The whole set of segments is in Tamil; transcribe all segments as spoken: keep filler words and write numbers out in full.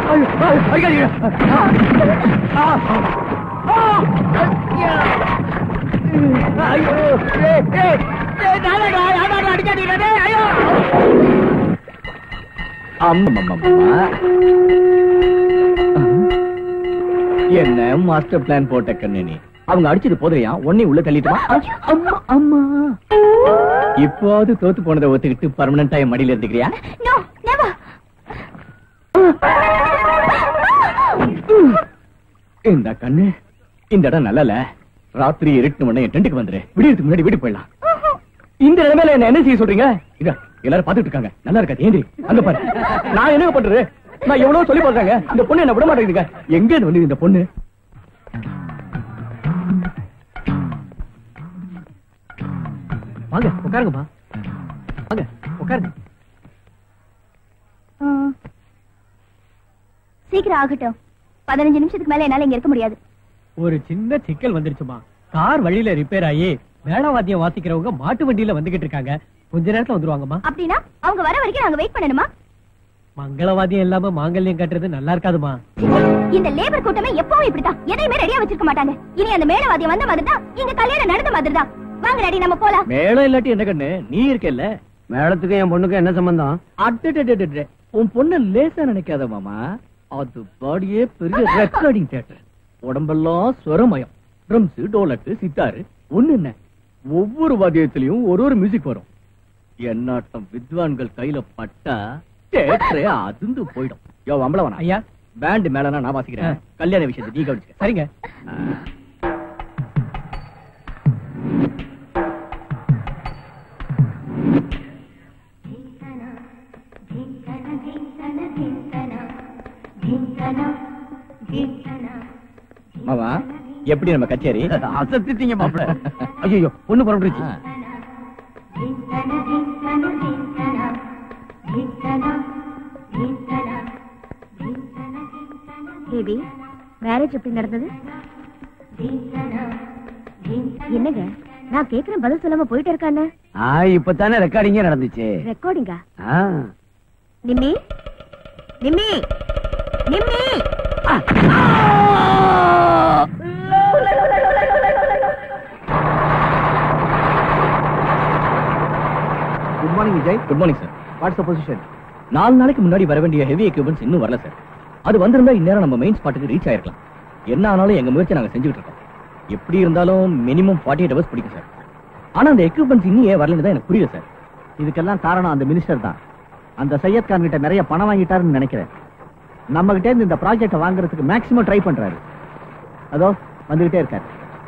என்ன மாஸ்டர் பிளான் போட்ட கண்ணு நீ? அவங்க அடிச்சது போதையா ஒன்னே உள்ள தள்ளிட்டுமா? அம்மா அம்மா இப்போது தோத்து போனதை ஒத்துக்கிட்டு பர்மனண்டா என் மடியில இருந்துக்கிறியா? இந்த கண்ணு இந்த இடம் நல்லல. ராத்திரி இருட்டு மணி டென்ட்டுக்கு வந்துரு. விடியறதுக்கு முன்னாடி வீட்டுக்கு போயிடலாம். இந்த நிலைமையில என்ன என்ன செய்ய சொல்றீங்க? இத எல்லாரும் பாத்துட்டு இருக்காங்க. நல்லா இருக்காது ஏந்திரி. அங்க பாரு. நான் என்ன பண்றது? நான் எவ்வளவு சொல்லி போடுறாங்க. இந்த பொண்ணு என்ன விட மாட்டேங்குதுங்க. எங்க வந்து இந்த பொண்ணு? வாங்க உட்காருங்கம்மா. வாங்க உட்காருங்க. சீக்கிரம் ஆகட்டும். பதினஞ்சு நிமிஷத்துக்கு மேல என்னால இங்க இருக்க முடியாது. ஒரு சின்ன சிக்கல் வந்துருச்சுமா. கார் வழியில ரிப்பேர் ஆகி மேளவாத்தியம் வாசிக்கிறவங்க மாட்டு வண்டியில வந்துகிட்டு இருக்காங்க. கொஞ்ச நேரத்துல வந்துருவாங்கம்மா. அப்படின்னா அவங்க வர வரைக்கும் நாங்க வெயிட் பண்ணணுமா? மங்களவாதியம் இல்லாம மாங்கல்யம் கட்டுறது நல்லா இருக்காதுமா. இந்த லேபர் கூட்டமே எப்பவும் இப்படிதான். எதையுமே ரெடியா வச்சிருக்க மாட்டாங்க. இனி அந்த மேளவாதியம் வந்த மாதிரி தான் இங்க கல்யாணம் நடந்த மாதிரி தான். வாங்க டாடி நம்ம போலாம். மேளம் இல்லாட்டி என்ன கண்ணு? நீ இருக்கல்ல. மேளத்துக்கு என் பொண்ணுக்கு என்ன சம்பந்தம்? அடடடடட. உன் பொண்ணு லேசா நினைக்காத மாமா. அது பாடியே பெரிய ரெக்கார்டிங் தியேட்டர். உடம்பெல்லாம் ஸ்வரமயம். ட்ரம்ஸ், டோலக்கு, சித்தாரு. ஒண்ணு என்ன, ஒவ்வொரு வாத்தியத்திலையும் ஒரு ஒரு மியூசிக் வரும். என்னாட்டம் வித்வான்கள் கையில பட்டா தியேட்டரே அதிர்ந்து போயிடும். யோ அம்பளவனா ஐயா, பேண்ட் மேலனா நான் வாசிக்கிறேன். கல்யாண விஷயத்தை நீ கவனிச்சுக்க. சரிங்க. மாமா எப்படி நம்ம கச்சேரி? அசத்திட்டீங்க மாப்பிள. ஐயோ பொண்ணு புறப்பட்டுருச்சு. பேபி, மேரேஜ் எப்படி நடந்தது? என்னங்க நான் கேக்குறேன் பதில் சொல்லாம போயிட்டு இருக்கானே. இப்பதானே ரெக்கார்டிங்கே நடந்துச்சு. ரெக்கார்டிங்கா? Nimmi Nimmi Nimmi. Good morning Vijay. Good morning sir. What's the position? நாலு நாளைக்கு முன்னாடி வர வேண்டிய ஹெவி எக்யூப்மெண்ட்ஸ் இன்னும் வரல சார். அது வந்திருந்தா இந்நேரம் நம்ம மெயின் ஸ்பாட்டுக்கு ரீச் ஆயிருக்கலாம். என்ன ஆனாலும் எங்க முயற்சி நாங்க செஞ்சுட்டு இருக்கோம். எப்படி இருந்தாலும் மினிமம் ஃபார்ட்டி எயிட் ஹவர்ஸ் பிடிக்கும் சார். ஆனா அந்த எக்யூப்மெண்ட்ஸ் இன்னும் ஏன் வரலன்னு தான் எனக்கு புரியல சார். இதுக்கெல்லாம் காரணம் அந்த மினிஸ்டர் தான். அந்த சையத் கான் கிட்ட நிறைய பணம் வாங்கிட்டாருன்னு நினைக்கிறேன். நம்ம கிட்ட இருந்து இந்த ப்ராஜெக்ட் வாங்குறதுக்கு மேக்ஸிமம் ட்ரை பண்றாரு. அதோ வந்துகிட்டே இருக்காரு.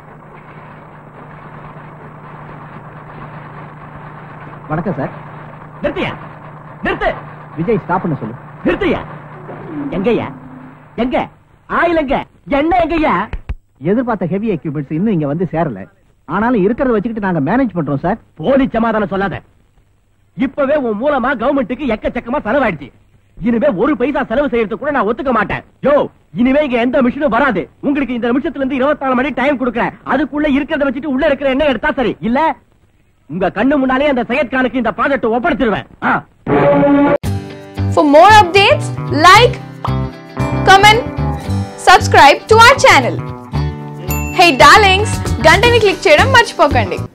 வணக்கம் சார். நிறுத்தியா? நிறுத்து. விஜய் ஸ்டாப் பண்ண சொல்லு. நிறுத்தியா? எங்கய்யா? எங்க ஆயில் எங்க? என்ன எங்கய்யா? எதிர்பார்த்த ஹெவி எக்யூப்மெண்ட்ஸ் இன்னும் இங்க வந்து சேரல. ஆனாலும் இருக்கிறத வச்சுக்கிட்டு நாங்க மேனேஜ் பண்றோம் சார். போலி சமாதானம் சொல்லாத. இப்பவே உன் மூலமா கவர்மெண்ட்டுக்கு எக்கச்சக்கமா செலவாயிடுச்சு. இனிமே ஒரு பைசா செலவு செய்யறது கூட நான் ஒத்துக்க மாட்டேன். யோ, இனிமே இங்க எந்த மிஷினும் வராது. உங்களுக்கு இந்த நிமிஷத்துல இருந்து இருபத்தி நாலு மணி டைம் கொடுக்கறேன். அதுக்குள்ள இருக்கிறத வச்சுட்டு உள்ள இருக்கிற என்ன எடுத்தா சரி. இல்ல உங்க கண்ணு முன்னாலே அந்த சையத் கானுக்கு இந்த ப்ராஜெக்ட் ஒப்படைச்சிருவேன். For more updates, like, comment, subscribe to our channel. Hey darlings, గంటని click చేయడం మర్చిపోకండి.